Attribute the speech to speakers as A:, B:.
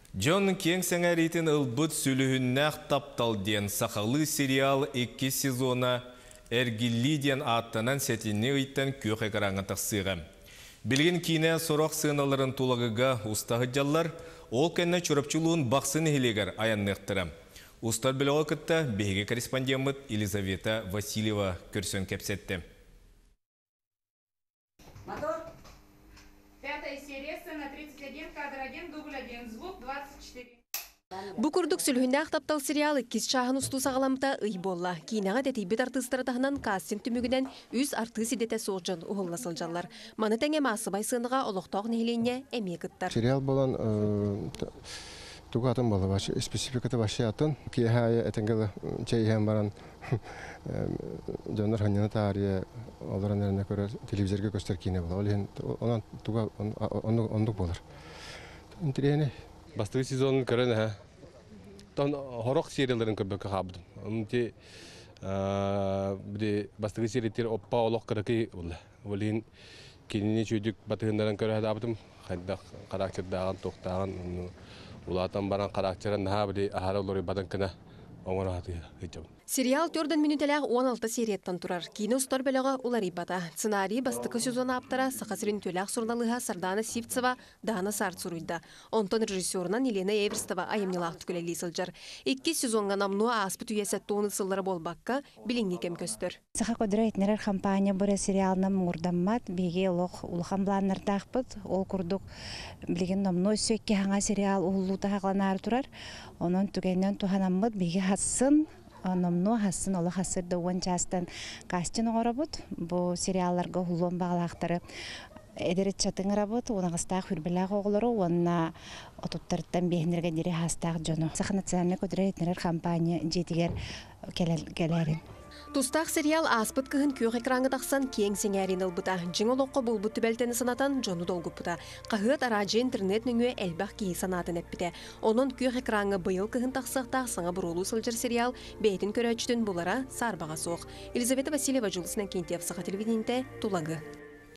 A: Джон Кең сәңәретін ылбыт сүліхіннәқ таптал ден сақалы сериал 2 сезона әргілі аттанан сәтіне ұйттан көк әкараңы тақсыға. Білген кейіне сорақ сыналарын тулағыға ұстағы жаллар, ол кәнне чөріпчілуын бақсын елегер аяннықтыры. Ұстар біліға күтті бейге корреспондент Елизавета Васильева көрсен кәпсетті.
B: Мотор. 5-я серия, сцена 31, кадр 1, дубль 1, звук 24.
C: Бу курдук сүлүхүндө таптал сериалы кис чахын усту сагаламта ый болла. Кинага детибит артысттары тахынан кастинг түмүгүнен үз артыс идете соожон ухулласылжалар. Маны теңе масыбай сыныга олоктоог нехиленне эмиекыттар.
D: Сериал болан тугатын болы башы спецификаты башы атын кияхая этенгел чейхем баран жондар ханьяна тария оларан эрне көрө телевизорге көстөр кине боло. Ол онан туга ондук болар. Интерене
E: Бастығы сезонын көрін әе. Тон хорок серияларын көрбөкі қабыдым. Онынте бастығы сериялер оппа олық қырықы олы. Олын кеніне чөйдік батығындарын көрі әдабыдым. Қайдақ қарактердаған, тоқтаған, улатан баран қарактерін ахары олары бадан кіна оңыр аты ғытжабын.
C: Сериал 4 минутеләг 16 серияттан турар. Кино стор белега улары бата. Сценарий бастыкы сезон аптара сақасырын төләк сурналыға Сардана Сивцева Дана Сарцуруйда. Онтон режиссерынан Елена Эверстова айымнылақ түкілелі сылжар. 2 сезонға намну аспыт үйесет тоны сыллары болбаққа біліңгі кем көстір.
F: Сақа көдірі етнерер компания бұра сериалына мұңырдаммат, беге улхан бланнардақпыт, ол күрдік білген намну сөкке хаңа сериал ұллута хақланары турар. Onun tükenden tuhanamıd bege hassın, nomnu hassın, ola hassır da on частан кастин оғырабыд. Bu seriallarga hulun bağlaqtары ederet çatın arabıd, ona qastaq hürbelaq oğulары, ona otuttırıttan behinirge diri hastaq jonu. Saqa naциональный көдірі етнерер компания жетігер келерин.
C: Тустақ сериал аспыт кыһын көк экранга тахсан кең сеңәрин ылбыта. Жыңыл оққа булбут түбәлтені санатан жону долгуппыта. Қағыт аражы интернет нүңе әлбақ кейі санатын әппіте. Onun көк экранга быйыл кыһын тахсақтақ саңа бұрулу сылжыр сериал бәйтін көрәчтін бұлара сарбаға соқ. Елизавета Васильева, Жылысынан Кентьев, Сақа телевидениеде Тулагы.